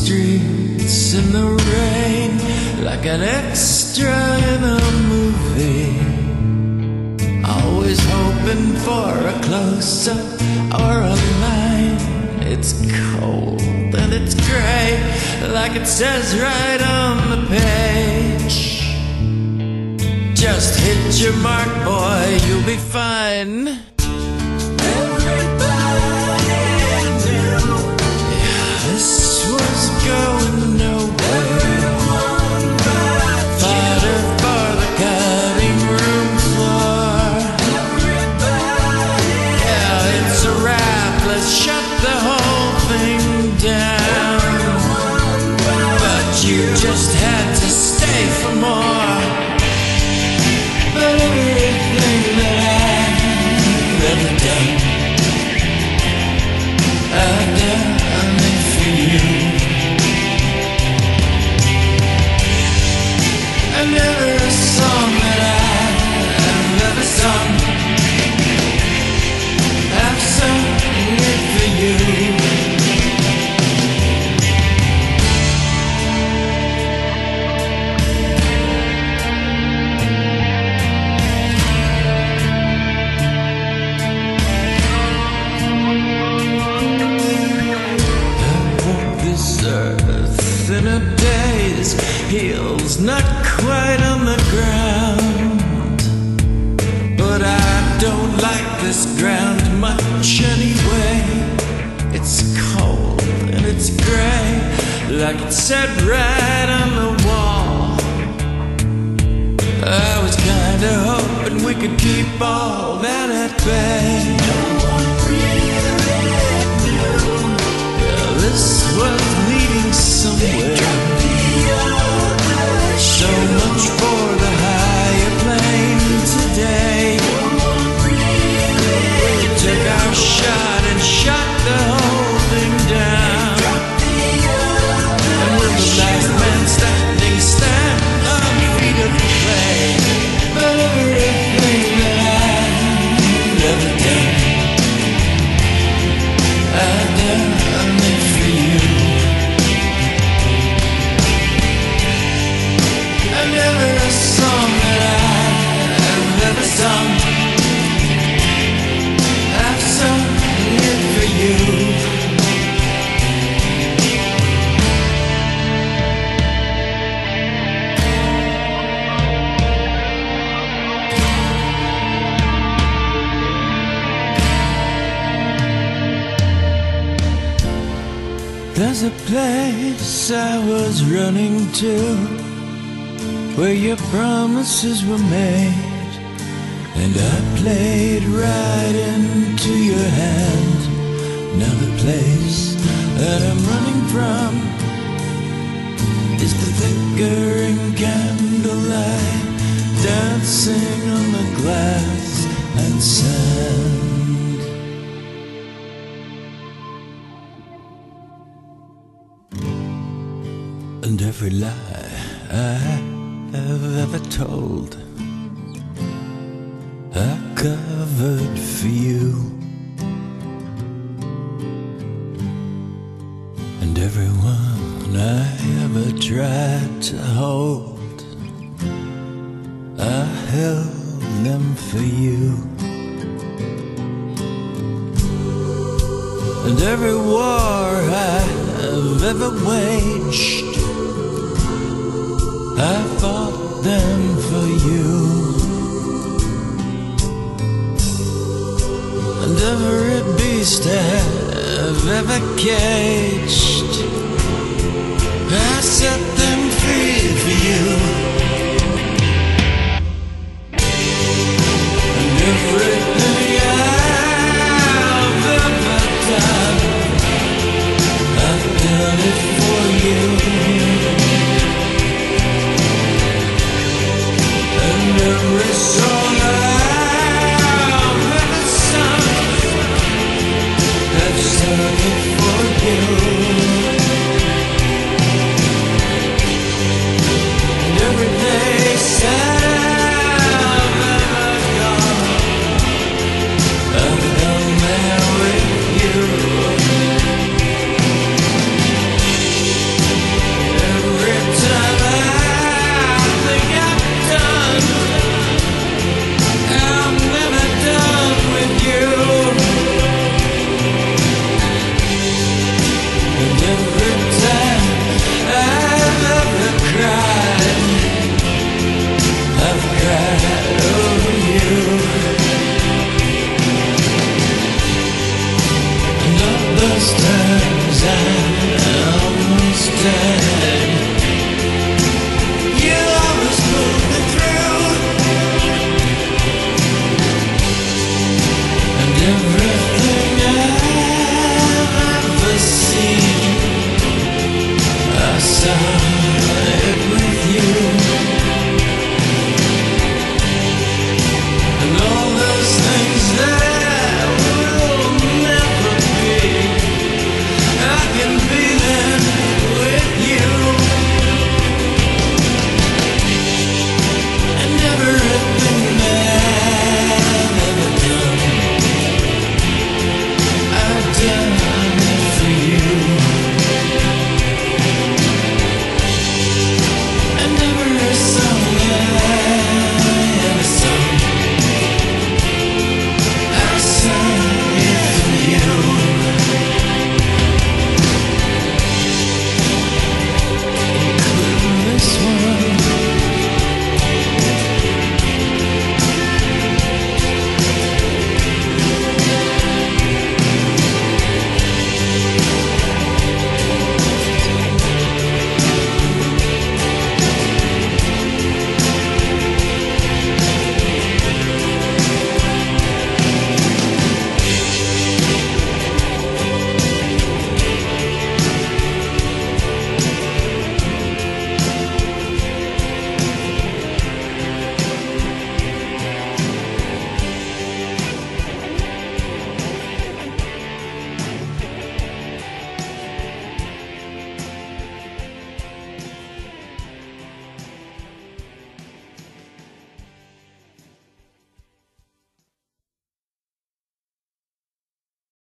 streets in the rain, like an extra in a movie. Always hoping for a close-up or a line. It's cold and it's gray, like it says right on the page. Just hit your mark, boy, you'll be fine. Everybody knew, yeah, this was going nowhere. Fodder for the cutting room floor. Yeah, it's a wrap, let's shut the whole thing down. But you just had to stay for more. But everything that I've ever done, I've done it for you. And every song that I've ever sung, I've sung it for you. Earth in a daze, heels not quite on the ground. But I don't like this ground much anyway. It's cold and it's gray, like it said right on the wall. I was kinda hoping we could keep all that at bay. This was leading somewhere. So much for the higher plane today. We took our shot and shot the whole thing down. And we're the last man standing, stand on feet of clay. But everything that I've ever done, I've done it for you. And every song that I've ever sung, I've sung it for you. There's a place I was running to, where your promises were made, and I played right into your hand. Now the place that I'm running from is the flickering candlelight, dancing on the glass and sand. And every lie I have ever told, I covered for you. And everyone I ever tried to hold, I held them for you. And every war I've ever waged, I fought them for you. And every beast I've ever caged, I set them free for you. And everything I've ever done, I've done it for you. Every song I've ever sung, I've sung it for you. And every place I've ever gone, I've gone there with you. understand.